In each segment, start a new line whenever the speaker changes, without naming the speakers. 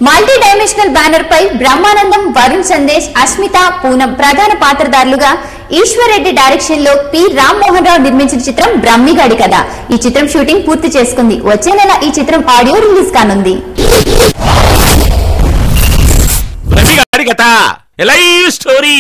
Multi dimensional banner పై బ్రహ్మానందం, వరుణ్, సందేశ్, అస్మిత, పూనం ప్రధాన పాత్రధారులుగా ఈశ్వర్ రెడ్డి డైరెక్షన్ లో పి రామ్మోహన్ రావు నిర్మించిన చిత్రం బ్రహ్మి గడి కథ. ఈ చిత్రం షూటింగ్ పూర్తి చేసుకుంది. వచ్చే నెల ఈ చిత్రం ఆడియో రిలీజ్ కానుంది.
బ్రహ్మి గడి కథ live story.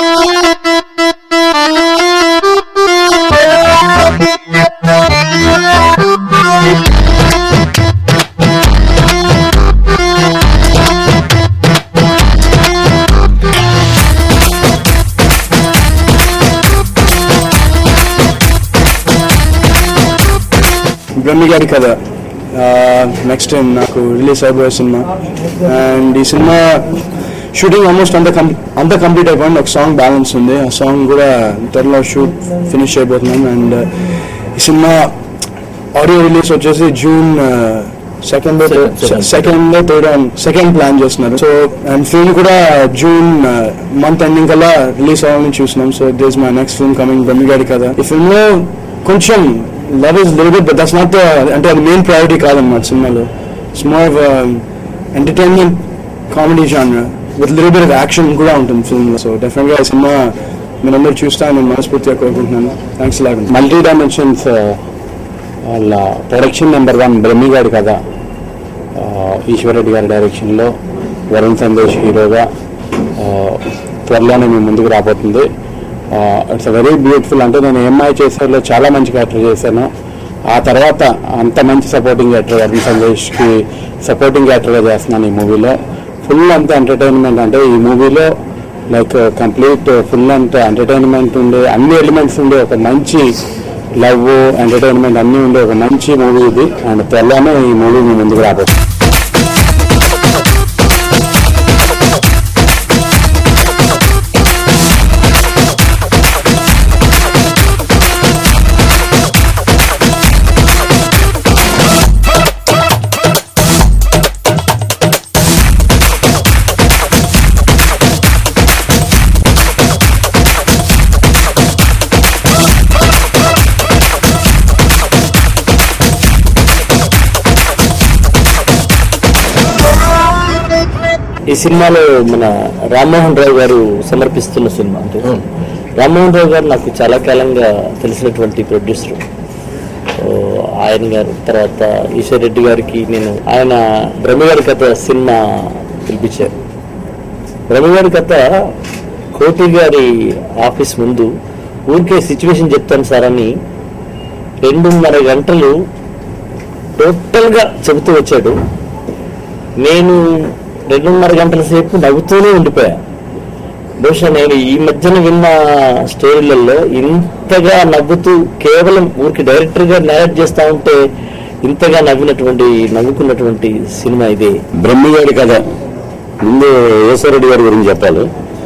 Brahmi Gadi Katha next time నాకు రిలీజ్ అయిపోయే సినిమా. అండ్ ఈ సినిమా షూటింగ్ ఆల్మోస్ట్ అంతా కంప్లీట్ అయిపోయింది. ఒక సాంగ్ బ్యాలెన్స్ ఉంది. ఆ సాంగ్ కూడా త్వరలో షూట్ ఫినిష్ అయిపోతున్నాం. అండ్ ఈ సినిమా ఆడియో రిలీజ్ వచ్చేసి జూన్ సెకండ్ ప్లాన్ చేస్తున్నారు. సో అండ్ ఫిల్మ్ కూడా జూన్ మంత్ ఎండింగ్ కల్లా రిలీజ్ అవ్వాలని చూస్తున్నాం. So this my next film coming, Brahmi Gadi Katha. ఈ ఫిల్మ్ లో కొంచెం love is little bit, but that's not అంటే అది మెయిన్ ప్రయారిటీ కాదన్నమాట సినిమాలో. It's more of entertainment comedy genre with little bit of action కూడా ఉంటుంది ఫిల్మ్ లో. సో డెఫినెట్ గా ఈ సినిమా మీరందరూ చూస్తారని నేను మనస్ఫూర్తిగా కోరుకుంటున్నాను. థ్యాంక్స్ లాగా.
మల్టీ డైమెన్షన్స్ వాళ్ళ ప్రొడక్షన్ నెంబర్ 1 బ్రహ్మి గడి కథ ఈశ్వర్ రెడ్డి గారి డైరెక్షన్లో వరుణ్, సందేశ్ హీరోగా త్వరలోనే మీ ముందుకు రాబోతుంది. It's very beautiful. అంటే నేను ఎంఐ చేసేలో చాలా మంచి క్యారెక్టర్ చేశాను. ఆ తర్వాత అంత మంచి సపోర్టింగ్ యాక్టర్ వరుణ్ సందేశ్కి సపోర్టింగ్ యాక్టర్గా చేస్తున్నాను ఈ మూవీలో. ఫుల్ అంత ఎంటర్టైన్మెంట్. అంటే ఈ మూవీలో లైక్ కంప్లీట్ ఫుల్ అంత ఎంటర్టైన్మెంట్ ఉండే, అన్ని ఎలిమెంట్స్ ఉండే ఒక మంచి లవ్, ఎంటర్టైన్మెంట్ అన్నీ ఉండే ఒక మంచి మూవీ ఇది. అండ్ త్వరలోనే ఈ మూవీ మీ ముందుకు రాబోతుంది.
ఈ సినిమాలో మన రామ్మోహన్ రావు గారు సమర్పిస్తున్న సినిమా. అంటే రామ్మోహన్ రావు గారు నాకు చాలా కాలంగా తెలిసినటువంటి ప్రొడ్యూసర్. ఆయన గారు తర్వాత ఈశ్వర్ రెడ్డి గారికి ఆయన బ్రహ్మి గడి కథ సినిమా పిలిపించారు. బ్రహ్మి గడి కథ కోటి గారి ఆఫీస్ ముందు ఊరికే సిచ్యువేషన్ చెప్తాను సార్ అని 2.5 గంటలు టోటల్గా చెబుతూ వచ్చాడు. నేను 2.5 గంటల సేపు నవ్వుతూనే ఉండిపోయా. బహుశా నేను ఈ మధ్యన విన్న స్టోరీలలో ఇంతగా నవ్వుతూ కేవలం ఊరికి డైరెక్టర్గా నేరేట్ చేస్తూ ఉంటే ఇంతగా నవ్వుకున్నటువంటి సినిమా ఇది
బ్రహ్మి గడి కథ. ముందు ఈశ్వర్ రెడ్డి గారి గురించి చెప్పాలి.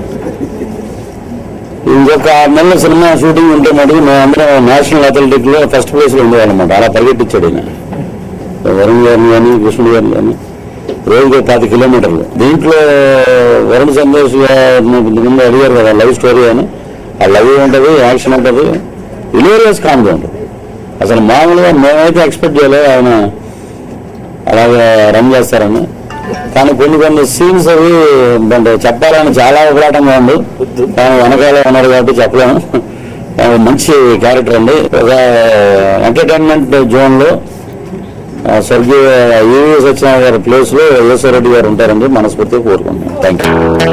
ఇంకొక 6 నెలల సినిమా షూటింగ్ ఉంటే మటుకు మేమందరం నేషనల్ అథ్లెటిక్లో ఫస్ట్ ప్లేస్లో ఉండేవాళ్ళమాట. అలా పరిగెట్టించాడు ఆయన. వరుణ్ గారిని కానీ కృష్ణుడు గారిని కానీ రోజుకు 10 కిలోమీటర్లు. దీంట్లో వరుణ్ సందేశ్ ముందు అడిగారు కదా లవ్ స్టోరీ అని. ఆ లవ్ ఉంటుంది, యాక్షన్ ఉంటుంది, హిలేరియస్ కామెడీ ఉంటుంది. అసలు మామూలుగా మేమైతే ఎక్స్పెక్ట్ చేయలేదు ఆయన అలాగే రన్ చేస్తారని. కానీ కొన్ని సీన్స్ అవి అంటే చెప్పాలని చాలా ఉపరాటంగా ఉంది. కానీ వెనకాల ఉన్నారు కాబట్టి చెప్పలేము. మంచి క్యారెక్టర్ అండి. ఒక ఎంటర్టైన్మెంట్ జోన్లో స్వర్గీయ ఈవీ సత్యనారాయణ గారి ప్లేస్లో ఈశ్వర్ రెడ్డి గారు ఉంటారండి. మనస్ఫూర్తిగా కోరుకుంటున్నాను. థ్యాంక్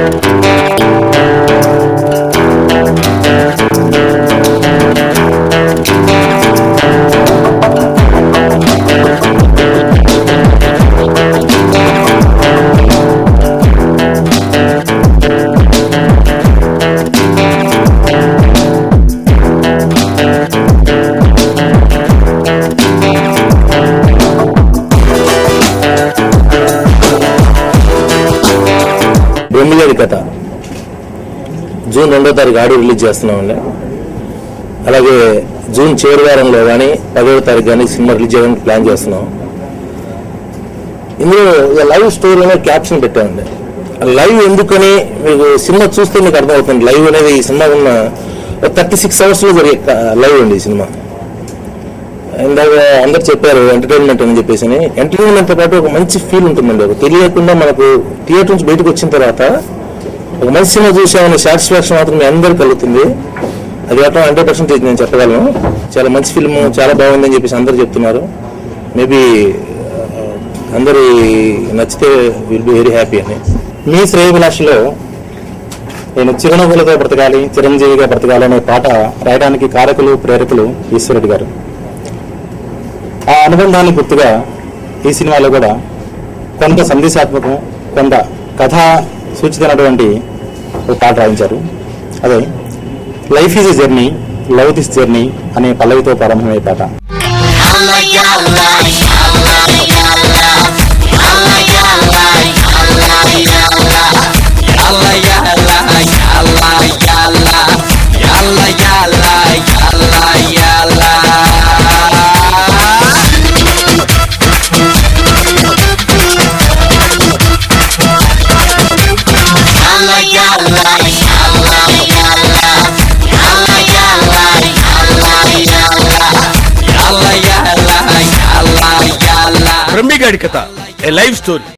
బ్రహ్మి గడి కథ జూన్ 2వ తారీఖు ఆడియో రిలీజ్ చేస్తున్నామండి. అలాగే జూన్ చివరి వారంలో కానీ 10వ తారీఖు కానీ సినిమా రిలీజ్ చేయడానికి ప్లాన్ చేస్తున్నాం. ఇందులో లైవ్ స్టోరీ అనేది క్యాప్షన్ పెట్టామండి. లైవ్ ఎందుకని మీకు సినిమా చూస్తే మీకు అర్థమవుతుంది. లైవ్ అనేది ఈ సినిమా ఉన్న 36 అవర్స్లో జరిగే లైవ్ అండి ఈ సినిమా.
ఇందాక అందరు చెప్పారు ఎంటర్టైన్మెంట్ అని చెప్పేసి. ఎంటర్టైన్మెంట్ తో పాటు ఒక మంచి ఫీల్ ఉంటుందండి. ఒక తెలియకుండా మనకు థియేటర్ నుంచి బయటకు వచ్చిన తర్వాత ఒక మంచి సినిమా చూసామనే సాటిస్ఫాక్షన్ మాత్రం మీ అందరు కలుగుతుంది. అది మాత్రం 100% నేను చెప్పగలను. చాలా మంచి ఫిల్మ్, చాలా బాగుందని చెప్పేసి అందరు చెప్తున్నారు. మేబీ అందరి నచ్చితే విల్ బి వెరీ హ్యాపీ అని.
మీ శ్రేయభిలాషలో నేను చిరునవ్వులతో బ్రతకాలి, చిరంజీవిగా బ్రతకాలి అనే పాట రాయడానికి కారకులు, ప్రేరకులు ఈశ్వరెడ్డి గారు. ఆ అనుబంధాన్ని గుర్తుగా ఈ సినిమాలో కూడా కొంత సందేశాత్మకం, కొంత కథా సూచితమైనటువంటి ఒక పాట రాయించారు. అదే life is a journey, love this journey అనే పల్లవితో ప్రారంభమయ్యే పాట.
బ్రహ్మి గాడి కథ, ఏ లైవ్ స్టోరీ.